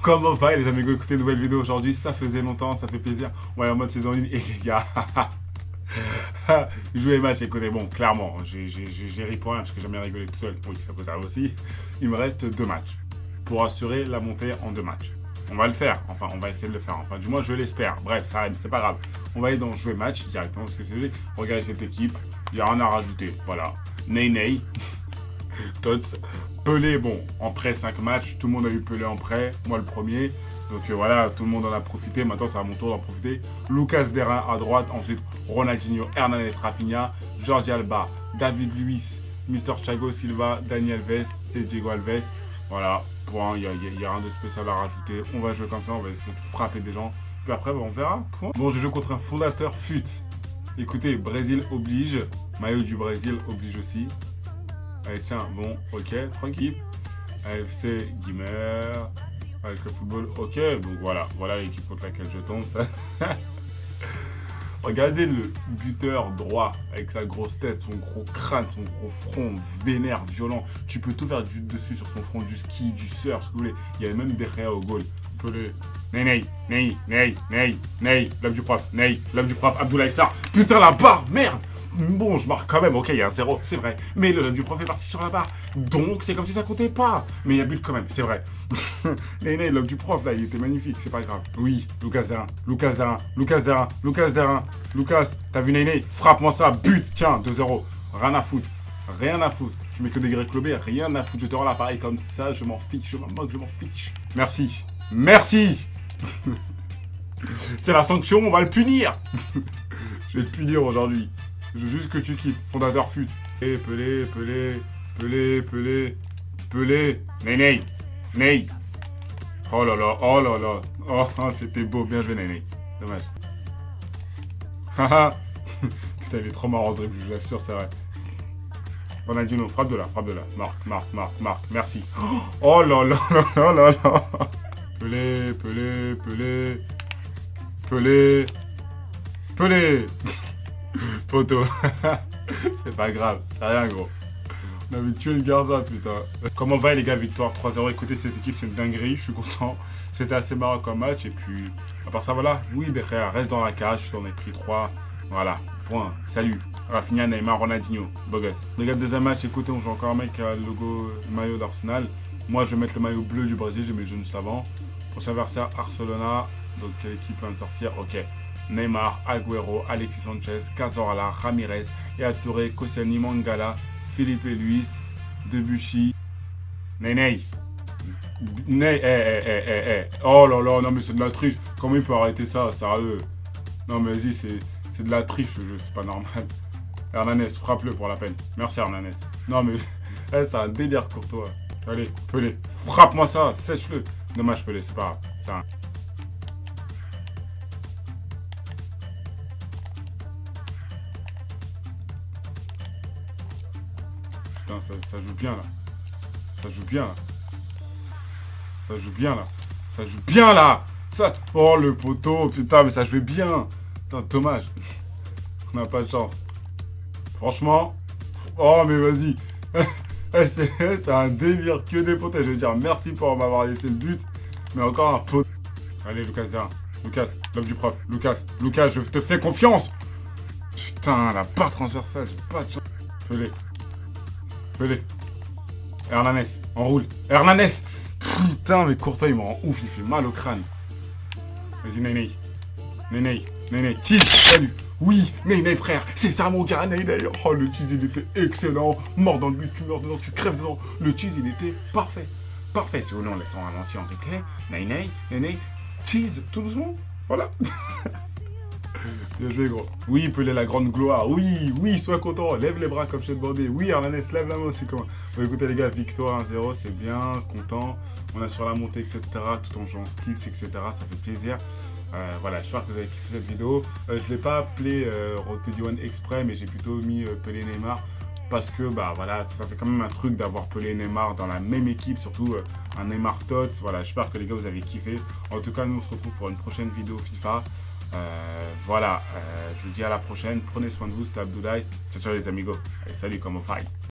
Comment va les amigos? Écoutez, nouvelle vidéo aujourd'hui, ça faisait longtemps, ça fait plaisir. Ouais, en mode saison 1 et les gars, jouer les matchs, écoutez, bon, clairement, j'ai ri pour rien parce que j'aime bien rigoler tout seul. Oui, ça peut servir aussi. Il me reste 2 matchs pour assurer la montée en 2 matchs. On va le faire, enfin, on va essayer de le faire, enfin, du moins, je l'espère. Bref, ça arrive, c'est pas grave. On va aller dans jouer match directement parce que c'est regardez cette équipe, il n'y a rien à rajouter, voilà. Ney, Tots, Pelé, bon, en prêt 5 matchs, tout le monde a eu Pelé en prêt, moi le premier. Donc voilà, tout le monde en a profité, maintenant c'est à mon tour d'en profiter. Lucas Derrin à droite, ensuite Ronaldinho, Hernanes Rafinha, Jordi Alba, David Luiz, Mr. Thiago Silva, Dani Alves et Diego Alves. Voilà, point, il n'y a rien de spécial à rajouter. On va jouer comme ça, on va essayer de frapper des gens. Puis après, on verra, point. Bon, je joue contre un fondateur FUT. Écoutez, Brésil oblige, maillot du Brésil oblige aussi. Allez, tiens, bon, ok, tranquille. AFC Guimer, avec le football, ok, donc voilà l'équipe contre laquelle je tombe, ça. Regardez le buteur droit, avec sa grosse tête, son gros crâne, son gros front, vénère, violent. Tu peux tout faire dessus sur son front, du ski, du surf, ce que vous voulez. Il y a même des réa au goal. Ney, l'homme du prof, l'homme du prof, Abdoulaye Sarr. Putain, la barre, merde. Bon, je marque quand même, ok, il y a un 0, c'est vrai. Mais le du prof est parti sur la barre. Donc, c'est comme si ça comptait pas. Mais il y a but quand même, c'est vrai. Ney, l'homme du prof, là, il était magnifique, c'est pas grave. Oui, Lucas Derrin. Lucas, t'as vu Ney? Frappe-moi ça, but, tiens, 2-0. Rien à foutre. Tu mets que des grecs lobés, rien à foutre. Je te rends l'appareil comme ça, je m'en fiche, je m'en moque, je m'en fiche. Merci. C'est la sanction, on va le punir. Je vais te punir aujourd'hui. Je veux juste que tu quittes. Fondateur FUT. Pelé. Ney. Oh là là. Oh, c'était beau. Bien joué, Ney. Dommage. Haha. Putain, il est trop marrant ce dribble, je vous l'assure, c'est vrai. Ronaldinho, frappe de là. Marc. Merci. Oh là là. Pelé. Poteau. C'est pas grave, c'est rien gros. On avait tué le gardien, putain. Comment va les gars? Victoire 3-0. Écoutez, cette équipe c'est une dinguerie, je suis content. C'était assez marrant comme match et puis à part ça voilà. Oui derrière, reste dans la cage, je t'en ai pris 3. Voilà, point. Salut. Rafinha, Neymar, Ronaldinho, beau gosse. Les gars, deuxième match, écoutez, on joue encore un mec qui a le logo maillot d'Arsenal. Moi je vais mettre le maillot bleu du Brésil, j'ai mis le jaune juste avant. Prochain adversaire, Barcelona. Donc quelle équipe vient de sortir? Ok. Neymar, Agüero, Alexis Sanchez, Cazorla, Ramirez, Yaya Touré, Koscielny, Mangala, Felipe Luis, Debuchy, Ney. Oh là là, non mais c'est de la triche. Comment il peut arrêter ça, sérieux? Non mais vas-y, c'est de la triche ce jeu, c'est pas normal. Hernanes, frappe-le pour la peine. Merci Hernanes. Non mais c'est un délire Courtois. Allez, Pelé, frappe-moi ça, sèche-le. Dommage Pelé, c'est pas grave. C'est un... Putain, ça joue bien là. Oh le poteau, putain, mais ça jouait bien. Putain, dommage. On n'a pas de chance. Franchement. Oh mais vas-y. C'est un délire, que des potes. Je veux dire merci pour m'avoir laissé le but. Mais encore un pot. Allez Lucas Derrin. Lucas, l'homme du prof. Lucas, je te fais confiance. Putain, la barre transversale, j'ai pas de chance. Pelé. Hernanes, en roule. Hernanes. Putain, mais Courtois, il me rend ouf, il fait mal au crâne. Vas-y, Ney. Cheese, salut. Oui, Ney, frère. C'est ça, mon gars, Ney. Oh, le cheese, il était excellent. Mort dans le but, tu meurs dedans, tu crèves dedans. Le cheese, il était parfait. Si vous voulez, on laisse en ralenti en replay. Ney. Cheese, tout doucement. Voilà. Bien joué gros. Oui, Pelé la grande gloire. Oui, sois content. Lève les bras comme je t'ai demandé. Oui, Hernanes, lève la main aussi comment. Bon écoutez les gars, victoire 1-0, c'est bien, content. On a sur la montée, etc. Tout en jouant skills, etc. Ça fait plaisir. Voilà, j'espère que vous avez kiffé cette vidéo. Je ne l'ai pas appelé Road to the One exprès, mais j'ai plutôt mis Pelé Neymar. Parce que bah voilà, ça fait quand même un truc d'avoir Pelé et Neymar dans la même équipe, surtout un Neymar Tots. Voilà, j'espère que les gars vous avez kiffé. En tout cas, nous on se retrouve pour une prochaine vidéo FIFA. Voilà, je vous dis à la prochaine. Prenez soin de vous, c'était Abdoulaye. Ciao les amigos. Allez, salut, comme au fight.